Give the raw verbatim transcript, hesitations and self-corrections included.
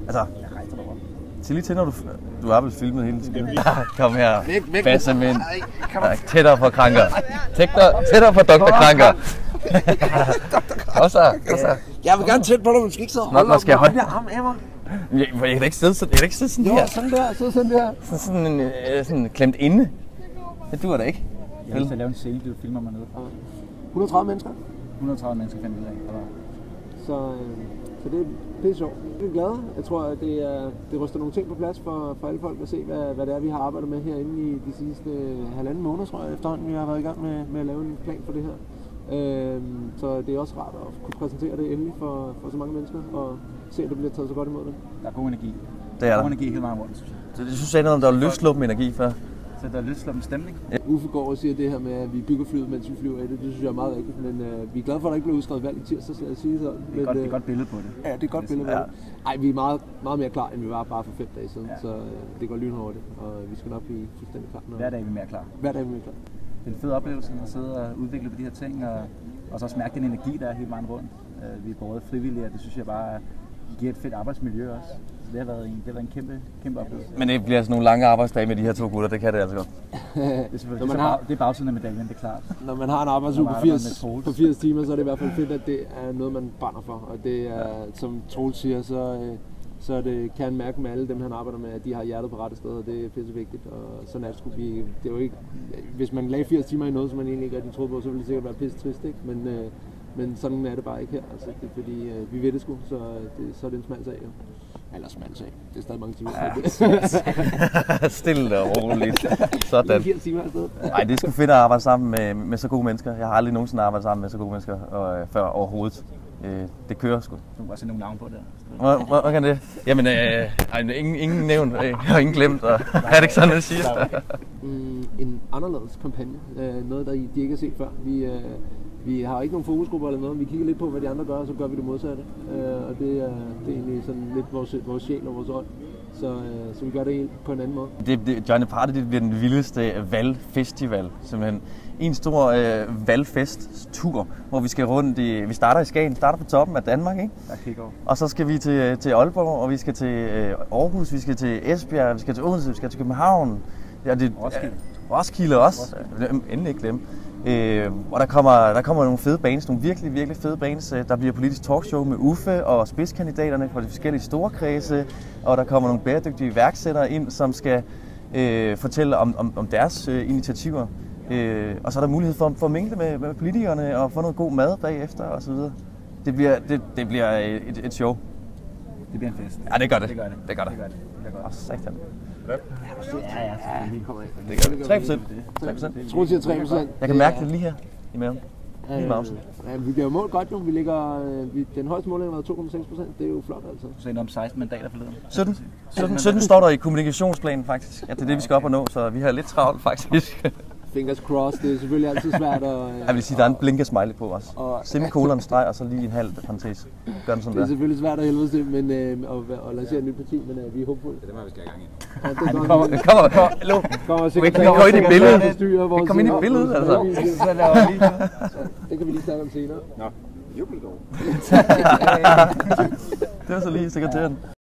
Altså, sig lige til, når du... Du har vel filmet hele tiden. Kom her, Basse Mind. Tættere på Kranker. Tættere på doktor Kranker. Kom så, kom så. Jeg vil gerne tæt på dig, men du skal ikke sidde og holde op. Skal jeg holde arm af mig? Jeg, jeg kan ikke sidde sådan, jeg kan ikke sidde sådan jo, her. Jo, sådan der, så sådan der. Sådan, sådan, øh, sådan klemt inde. Det duer da ikke. Jeg vil lave en sale, du filmer mig ned. et hundrede og tredive mennesker? et hundrede og tredive mennesker fandt ud af. Så, øh, så det, det er sjovt. Jeg er glad. Jeg tror, at det, er, det ryster nogle ting på plads for, for alle folk at se, hvad, hvad det er, vi har arbejdet med herinde i de sidste halvanden måneder, tror jeg, efterhånden, vi har været i gang med, med at lave en plan for det her. Øh, så det er også rart at kunne præsentere det endelig for, for så mange mennesker, og se, at det bliver taget så godt imod det. Der er god energi. Det er der. God energi hele vejen rundt, synes jeg. Så jeg synes noget om, der er løsluppen energi før. Så der er løsluppen stemning. Ja. Uffe går og siger det her med, at vi bygger flyet, mens vi flyver i det. Det synes jeg er meget rigtigt, men øh, vi er glade for, at der ikke blev udskrevet valg i tirsdag, så jeg sige sådan. Det er, men, godt, det er godt billede på det. Ja, det er et godt billede på det. Ej, vi er meget, meget mere klar, end vi var bare for fem dage siden, ja. Så øh, det går lynhurtigt, og vi skal nok blive fuldstændig klar. Hver dag er vi mere klar. Hver dag er vi mere klar. Det er en fed oplevelse at sidde og udvikle på de her ting, og, og så også mærke den energi, der er hele vejen rundt. Uh, vi er både frivillige, og det synes jeg bare giver et fedt arbejdsmiljø også. Så det har været en, det har været en kæmpe, kæmpe oplevelse. Men det bliver sådan nogle lange arbejdsdage med de her to gutter, det kan det altså godt. det, er det, har, det er bagsiden af medaljen, det er klart. Når man har en arbejdsuge på firs, på firs timer, så er det i hvert fald fedt, at det er noget, man brænder for. Og det er, ja. Som Troels siger, så, så det kan mærke med alle dem, han arbejder med, at de har hjertet på rette sted, og det er pisse vigtigt. Og sådan er det sgu. Vi, det er jo ikke, hvis man lagde firs timer i noget, som man egentlig ikke rigtig troede på, så ville det sikkert være pisse trist, ikke? Men, men sådan er det bare ikke her. Altså, det er fordi, vi ved det sgu, så, det, så er det en smal sag. Ja. Eller smal sag. Det er stadig mange timer. Ja. Stille og roligt. Sådan. Nej, det er sgu fedt at arbejde sammen med, med så gode mennesker. Jeg har aldrig nogensinde arbejdet sammen med så gode mennesker og, før overhovedet. Øh, det kører sgu. Du kan bare sætte nogle navn på det. Hvad kan det? Jamen, øh, ingen, ingen nævnt og ingen glemt. Og, er det ikke sådan, det siger? mm, en anderledes kampagne. Øh, noget, der de ikke har set før. Vi, øh, Vi har ikke nogen fokusgrupper eller noget, vi kigger lidt på, hvad de andre gør, og så gør vi det modsatte. Øh, og det er, det er egentlig sådan lidt vores, vores sjæl og vores ånd, så, øh, så vi gør det på en anden måde. Det, det, Johnny Party det bliver den vildeste valgfestival, simpelthen. En stor øh, valgfest-tur, hvor vi skal rundt i, vi starter i Skagen, starter på toppen af Danmark, ikke? Og så skal vi til, til Aalborg, og vi skal til øh, Aarhus, vi skal til Esbjerg, vi skal til Odense, vi skal til København. Ja, det, Roskilde. Øh, Roskilde også, Roskilde. Endelig ikke glemme. Øh, og der kommer, der kommer nogle fede bands, nogle virkelig, virkelig fede bands. Der bliver politisk talkshow med Uffe og spidskandidaterne fra de forskellige store kredse. Og der kommer nogle bæredygtige iværksættere ind, som skal øh, fortælle om, om, om deres øh, initiativer. Øh, og så er der mulighed for, for at mingle med, med politikerne og få noget god mad bagefter osv. Det bliver, det, det bliver et, et show. Det bliver en fest. Ja, det gør det. Det gør det. Det gør det. Det gør det. Det gør det. Åh, satan. Ja, ja, ja. Vi kommer ikke. Det gør det. tre procent. tre procent. Jeg tror, siger tre procent. Jeg kan mærke det lige her i maven. Lige i mausen. Ja, vi bliver målt godt jo. Vi ligger, vi, den højeste måling har været to komma seks procent. Det er jo flot altså. Du sagde om seksten mandater forleden. sytten. sytten, sytten står der i kommunikationsplanen faktisk. Ja, det er det, vi skal op og nå, så vi har lidt travlt faktisk. Fingers crossed, det er selvfølgelig altid svært at... Jeg vil sige, der er en blinker smiley på os. Semikolon, streg og så lige en halv parentes. Gør den sådan der. Det er selvfølgelig svært at helvedes det, men øh, at, at lancere et nyt parti, men øh, vi er håbefulde. Det er det, man vi skal have gang i. Ja, det, Ej, det kommer, det kommer, kommer, hallo. Kommer vi kan komme ind i billedet. Vi kommer ind i billedet, altså. Det kan vi lige snakke om senere. Nå, jubelgård. Det var så lige sekretæren.